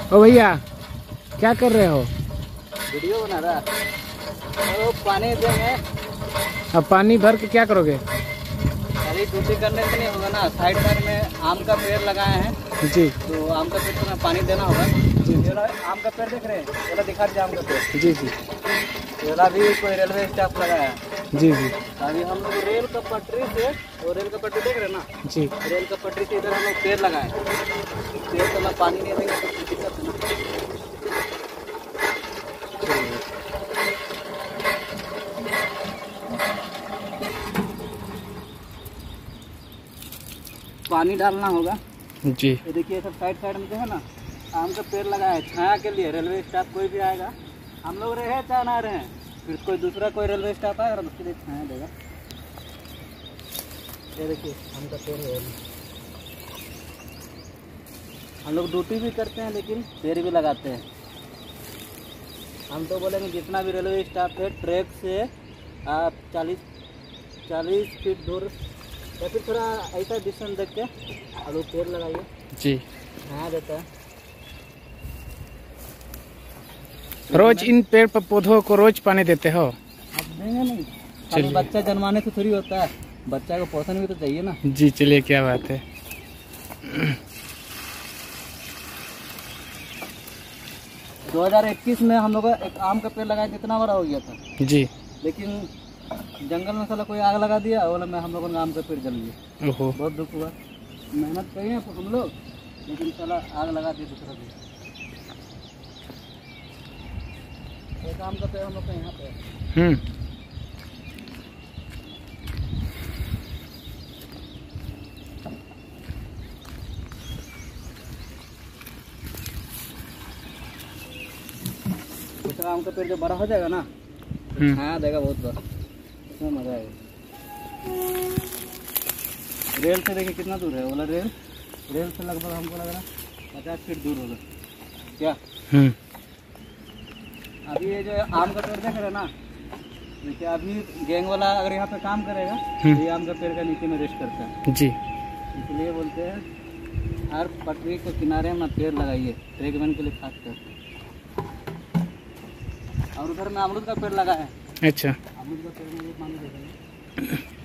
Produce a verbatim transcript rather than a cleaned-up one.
ओ भैया क्या कर रहे हो? वीडियो बना रहा। तो पानी देंगे। अब पानी भर के क्या करोगे? अरे ड्यूटी करने से नहीं होगा ना। साइड साइड में आम का पेड़ लगाए हैं जी। तो आम का पेड़ को पानी देना होगा। जी। आम का पेड़ देख रहे हैं, ये दिखा दीजिए आम का पेड़। जी जी। ये भी कोई रेलवे स्टाफ लगाया है। जी जी। अभी हम लोग रेल का पटरी से, और रेल का पटरी देख रहे हैं ना जी, रेल का पटरी से इधर हम लोग पेड़ लगाए। पेड़ तो मैं पानी नहीं देंगे तो दिक्कत है ना। पानी डालना होगा। जी। ये देखिए सब साइड साइड में जो है ना आम का पेड़ लगाया है छाया के लिए। रेलवे स्टाफ कोई भी आएगा, हम लोग रहे चाहे ना रहे, फिर कोई दूसरा कोई रेलवे स्टाफ आएगा उसके लिए छाया देगा। ये देखिए आम का पेड़ है। हम लोग ड्यूटी भी करते हैं लेकिन पेड़ भी लगाते हैं। हम तो बोलेंगे जितना भी रेलवे स्टाफ है ट्रैक से आप चालीस चालीस फीट दूर या फिर थोड़ा ऐसा डिस्टेंस देख के आप लोग पेड़ लगाइए। जी। हाँ देता है। रोज इन पेड़ पर पौधों को रोज पानी देते हो? आप देंगे नहीं, खाली बच्चा जन्माने से थोड़ी होता है, बच्चा को पोषण भी तो चाहिए ना। जी चलिए, क्या बात है। दो हज़ार इक्कीस में हम लोग एक आम का पेड़ लगाया, कितना बड़ा हो गया था। जी। लेकिन जंगल में साला कोई आग लगा दिया, और में हम लोगों ने आम का पेड़ जल गया। ओहो, बहुत दुख हुआ। मेहनत करी है हम लोग, लेकिन साला आग लगा दिया दूसरा भी। एक आम का पेड़ हम लोग का यहाँ पे। हम्म। दूसरा आम का पेड़ जो बड़ा हो जाएगा ना, हाँ देगा बहुत बड़ा, इसमें मजा आएगा। रेल से देखिए कितना दूर है बोला। रेल रेल से लगभग हमको लग रहा है पचास फीट दूर होगा क्या। हम्म। अभी ये जो आम का पेड़ देख रहे हैं ना, देखिए अभी गैंग वाला अगर यहाँ पे काम करेगा तो ये आम का पेड़ का नीचे में रेस्ट करता है। जी। इसलिए बोलते हैं हर पटरी के किनारे में पेड़ लगाइए, ट्रेकमैन के लिए खास कर। और उधर में अमरूद का पेड़ लगा है। अच्छा। अमरूद का पेड़ में पानी देखेंगे।